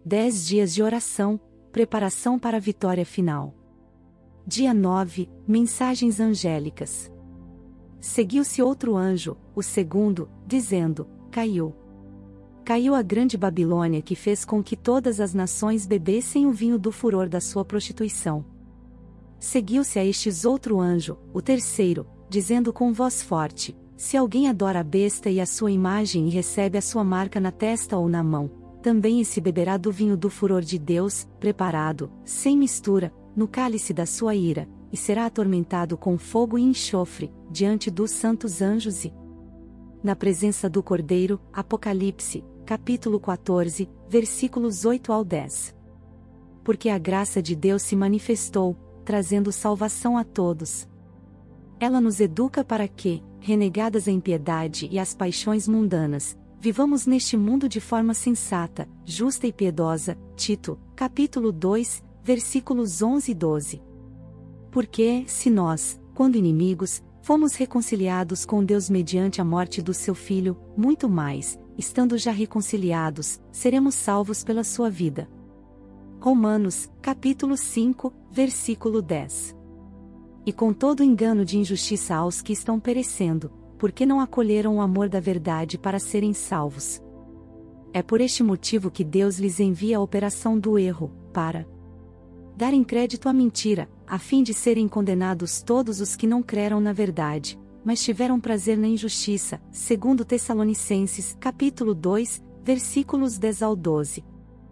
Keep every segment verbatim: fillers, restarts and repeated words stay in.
dez dias de oração, preparação para a vitória final. Dia nove, mensagens angélicas. Seguiu-se outro anjo, o segundo, dizendo: Caiu. Caiu a grande Babilônia, que fez com que todas as nações bebessem o vinho do furor da sua prostituição. Seguiu-se a estes outro anjo, o terceiro, dizendo com voz forte: Se alguém adora a besta e a sua imagem e recebe a sua marca na testa ou na mão, também esse beberá do vinho do furor de Deus, preparado, sem mistura, no cálice da sua ira, e será atormentado com fogo e enxofre, diante dos santos anjos e na presença do Cordeiro. Apocalipse, capítulo quatorze, versículos oito ao dez. Porque a graça de Deus se manifestou, trazendo salvação a todos. Ela nos educa para que, renegadas a impiedade e as paixões mundanas, vivamos neste mundo de forma sensata, justa e piedosa. Tito, capítulo dois, versículos onze e doze. Porque, se nós, quando inimigos, fomos reconciliados com Deus mediante a morte do seu Filho, muito mais, estando já reconciliados, seremos salvos pela sua vida. Romanos, capítulo cinco, versículo dez. E com todo engano de injustiça aos que estão perecendo, porque não acolheram o amor da verdade para serem salvos. É por este motivo que Deus lhes envia a operação do erro, para darem crédito à mentira, a fim de serem condenados todos os que não creram na verdade, mas tiveram prazer na injustiça, segundo Tessalonicenses, capítulo dois, versículos dez ao doze.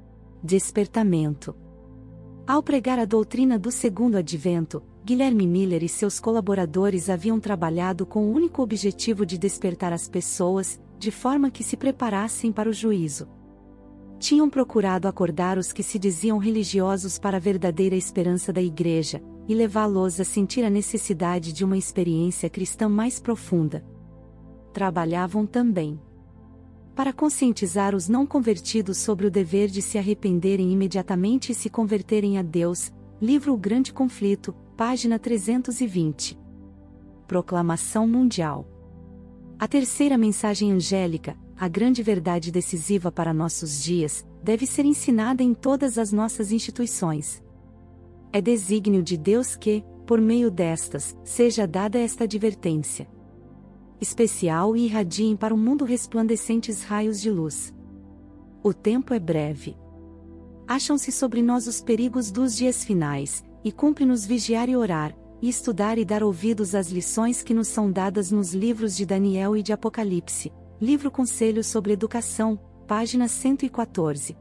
Despertamento. Ao pregar a doutrina do segundo advento, Guilherme Miller e seus colaboradores haviam trabalhado com o único objetivo de despertar as pessoas, de forma que se preparassem para o juízo. Tinham procurado acordar os que se diziam religiosos para a verdadeira esperança da Igreja, e levá-los a sentir a necessidade de uma experiência cristã mais profunda. Trabalhavam também para conscientizar os não convertidos sobre o dever de se arrependerem imediatamente e se converterem a Deus. Livro O Grande Conflito, página trezentos e vinte. Proclamação mundial. A terceira mensagem angélica, a grande verdade decisiva para nossos dias, deve ser ensinada em todas as nossas instituições. É desígnio de Deus que, por meio destas, seja dada esta advertência especial e irradiem para o mundo resplandecentes raios de luz. O tempo é breve. Acham-se sobre nós os perigos dos dias finais, e cumpre-nos vigiar e orar, e estudar e dar ouvidos às lições que nos são dadas nos livros de Daniel e de Apocalipse. Livro Conselhos sobre Educação, página cento e quatorze.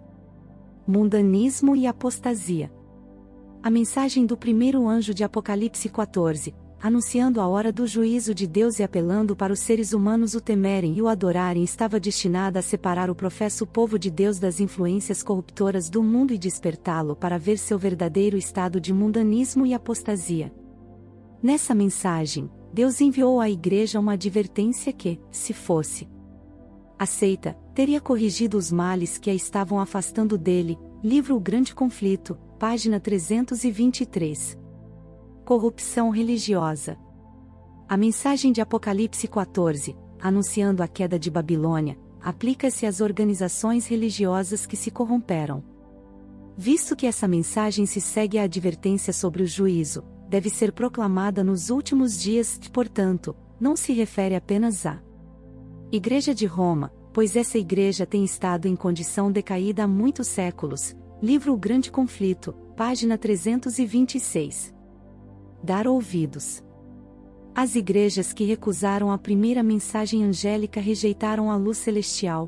Mundanismo e apostasia. A mensagem do primeiro anjo de Apocalipse quatorze, anunciando a hora do juízo de Deus e apelando para os seres humanos o temerem e o adorarem, estava destinada a separar o professo povo de Deus das influências corruptoras do mundo e despertá-lo para ver seu verdadeiro estado de mundanismo e apostasia. Nessa mensagem, Deus enviou à Igreja uma advertência que, se fosse aceita, teria corrigido os males que a estavam afastando dele. Livro O Grande Conflito, página trezentos e vinte e três. Corrupção religiosa. A mensagem de Apocalipse quatorze, anunciando a queda de Babilônia, aplica-se às organizações religiosas que se corromperam. Visto que essa mensagem se segue à advertência sobre o juízo, deve ser proclamada nos últimos dias, portanto, não se refere apenas à Igreja de Roma, pois essa igreja tem estado em condição decaída há muitos séculos. Livro O Grande Conflito, página trezentos e vinte e seis. Dar ouvidos. As igrejas que recusaram a primeira mensagem angélica rejeitaram a luz celestial.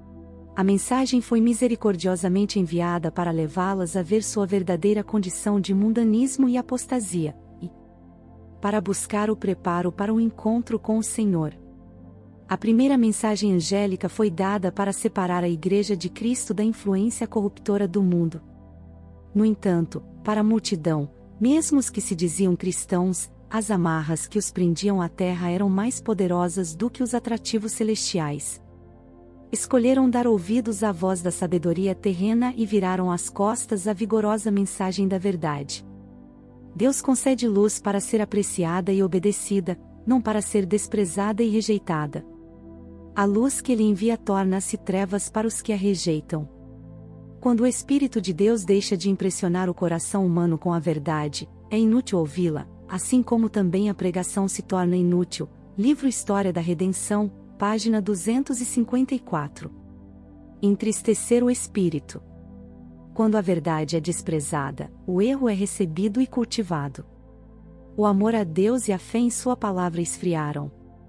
A mensagem foi misericordiosamente enviada para levá-las a ver sua verdadeira condição de mundanismo e apostasia, e para buscar o preparo para o encontro com o Senhor. A primeira mensagem angélica foi dada para separar a Igreja de Cristo da influência corruptora do mundo. No entanto, para a multidão, mesmo os que se diziam cristãos, as amarras que os prendiam à terra eram mais poderosas do que os atrativos celestiais. Escolheram dar ouvidos à voz da sabedoria terrena e viraram as costas à vigorosa mensagem da verdade. Deus concede luz para ser apreciada e obedecida, não para ser desprezada e rejeitada. A luz que ele envia torna-se trevas para os que a rejeitam. Quando o Espírito de Deus deixa de impressionar o coração humano com a verdade, é inútil ouvi-la, assim como também a pregação se torna inútil. Livro História da Redenção, página duzentos e cinquenta e quatro. Entristecer o Espírito. Quando a verdade é desprezada, o erro é recebido e cultivado. O amor a Deus e a fé em sua palavra esfriaram.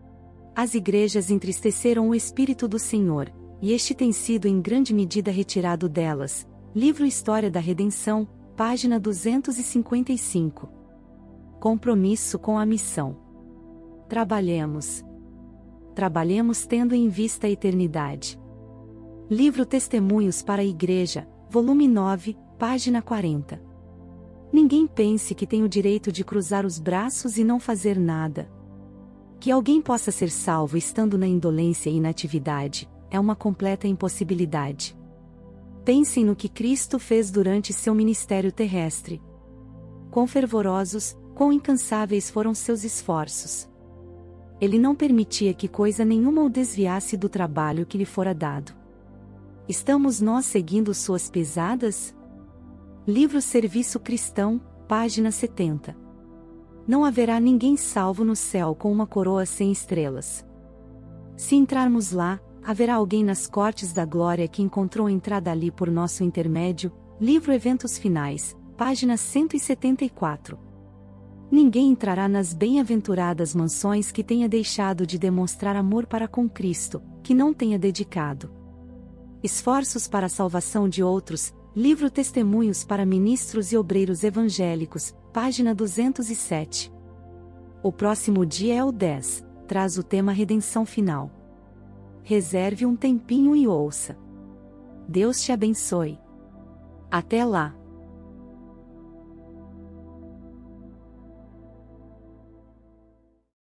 As igrejas entristeceram o Espírito do Senhor, e este tem sido em grande medida retirado delas. Livro História da Redenção, página duzentos e cinquenta e cinco. Compromisso com a missão. Trabalhemos. Trabalhemos tendo em vista a eternidade. Livro Testemunhos para a Igreja, volume nove, página quarenta. Ninguém pense que tem o direito de cruzar os braços e não fazer nada. Que alguém possa ser salvo estando na indolência e inatividade, é uma completa impossibilidade. Pensem no que Cristo fez durante seu ministério terrestre. Quão fervorosos, quão incansáveis foram seus esforços. Ele não permitia que coisa nenhuma o desviasse do trabalho que lhe fora dado. Estamos nós seguindo suas pisadas? Livro Serviço Cristão, página setenta. Não haverá ninguém salvo no céu com uma coroa sem estrelas. Se entrarmos lá, haverá alguém nas cortes da glória que encontrou entrada ali por nosso intermédio. Livro Eventos Finais, página cento e setenta e quatro. Ninguém entrará nas bem-aventuradas mansões que tenha deixado de demonstrar amor para com Cristo, que não tenha dedicado esforços para a salvação de outros. Livro Testemunhos para Ministros e Obreiros Evangélicos, página duzentos e sete. O próximo dia é o dez, traz o tema Redenção Final. Reserve um tempinho e ouça. Deus te abençoe. Até lá!